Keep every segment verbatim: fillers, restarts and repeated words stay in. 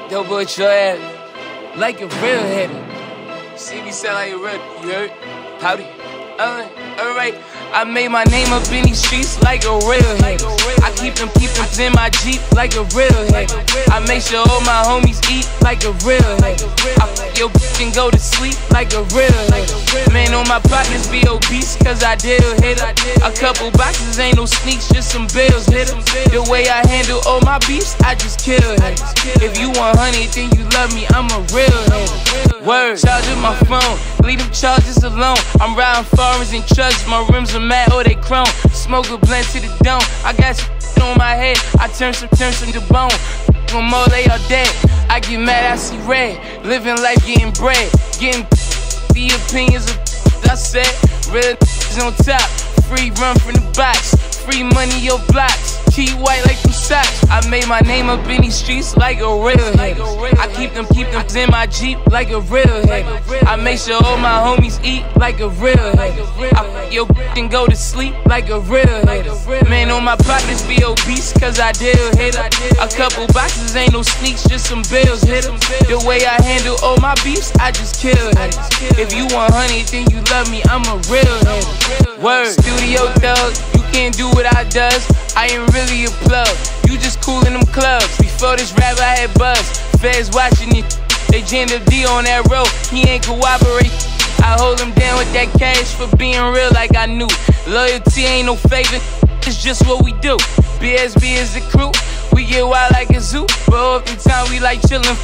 Dope boy Troy Ave, like a real heavy. See me sound like a real, you heard? Howdy. Uh, alright, I made my name up in these streets like a real head. I keep them keep them in my Jeep like a real head. I make sure all my homies eat like a real head. I fuck your bitch and go to sleep like a real head. Man, all my partners be obese cause I deal hit a couple boxes, ain't no sneaks, just some bills hit em. The way I handle all my beefs, I just kill it. If you want honey, then you love me, I'm a real head. Word, charging my phone, leave them charges alone. I'm riding foreigns and trucks, my rims are mad, oh they chrome. Smoke a blend to the dome, I got some on my head, I turn some, turn some to bone. When more they are dead, I get mad, I see red. Living life, getting bread, getting the opinions of I said. Real on top, free run from the box, free money your blocks. Key white like them socks. I made my name up in these streets like a real head. I keep them, keep them in my Jeep like a real head. I make sure all my homies eat like a real head. I fuck your bitch and go to sleep like a real head. Man, all my partners be obese cause I deal hit em. A couple boxes, ain't no sneaks, just some bills hit em. The way I handle all my beefs, I just kill it. If you want honey, then you love me, I'm a real head. Word, studio thug, you can't do what I does. I ain't really a plug, you just cool in them clubs. Before this rap I had buzz, feds watching it. They jammed a D on that road, he ain't cooperate. I hold him down with that cash for being real like I knew. Loyalty ain't no favor, it's just what we do. B S B is the crew, we get wild like a zoo. But oftentimes we like chillin'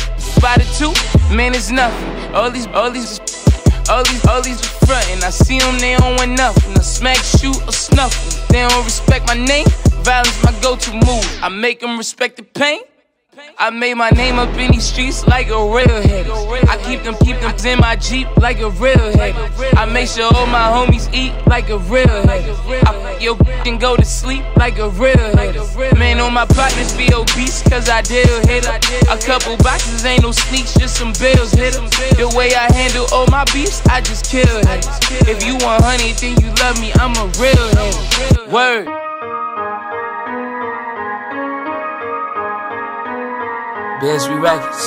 by the two. Man, it's nothing, all these, all these All these, all these frontin', I see them, they don't want nothing. I smack, shoot, or snuff them. They don't respect my name, violence my go-to move. I make them respect the pain. I made my name up in these streets like a real head. I keep them, keep them in my Jeep like a real head. I make sure all my homies eat like a real head. I fuck your bitch and go to sleep like a real head. Man, all my partners be obese cause I deal hit em. A couple boxes, ain't no sneaks, just some bills hit em. The way I handle all my beefs, I just kill it. If you want honey, then you love me, I'm a real head. Word. B S B Records.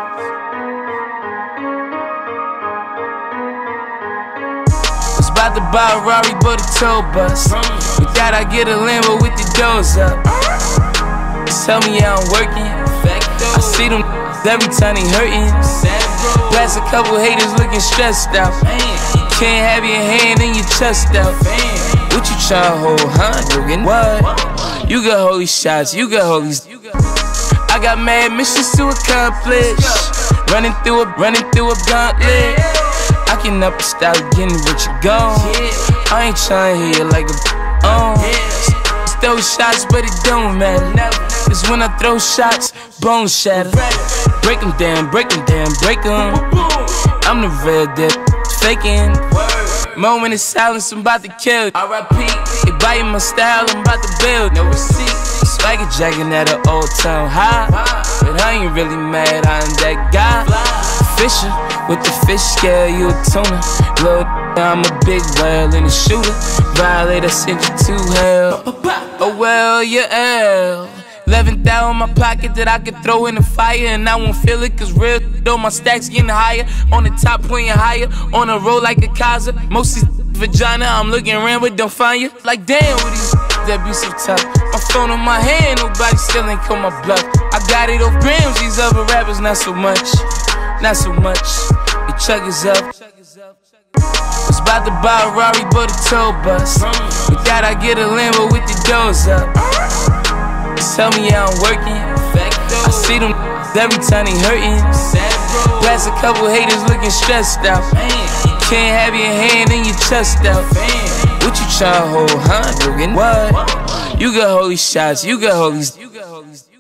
Was about to buy a Rari, but a tow bus. With that I get a Lambo with the doors up. Tell me how I'm working. I see them every time they hurting. Pass a couple haters looking stressed out. Can't have your hand in your chest out. What you tryna hold, huh? What? You got holy shots, you got holy. I got mad missions to accomplish. Running through a, running through a gauntlet. I can up a style getting rich and gone. I ain't trying to hear like a on. Throw shots, but it don't matter. Cause when I throw shots, bones shatter. Break them down, break them down, break them. I'm the real dip, faking. Moment of silence, I'm about to kill. R I P, they biting my style, I'm about to build. No receipt. Swagger jacking at an old town high. But I ain't really mad, I'm that guy. Fisher with the fish scale, you a tuna. Lil' I'm a big whale and a shooter. Violator sent you to hell. Oh well, yeah, hell. Eleven thousand in my pocket that I could throw in the fire, and I won't feel it, cause real though my stacks getting higher. On the top pointing higher, on a roll like a Kaiser. Mostly vagina, I'm looking around but don't find you. Like damn, with these that be so tough. My phone on my hand, nobody still ain't call my bluff. I got it off grams, these other rappers not so much. Not so much, the chuck is up. Was about to buy a Rari but a tow bus. With that I get a Lambo with the doors up. Tell me how I'm working. I see them every time they hurting. Pass a couple haters looking stressed out. Can't have your hand in your chest out. What you tryna hold, huh? What? You got holy shots, you got holy.